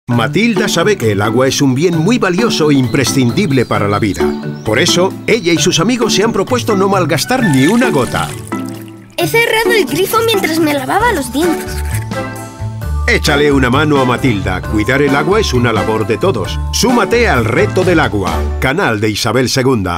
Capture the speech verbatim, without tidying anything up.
Matilda sabe que el agua es un bien muy valioso e imprescindible para la vida. Por eso, ella y sus amigos se han propuesto no malgastar ni una gota. He cerrado el grifo mientras me lavaba los dientes. Échale una mano a Matilda. Cuidar el agua es una labor de todos. Súmate al reto del agua. Canal de Isabel segunda.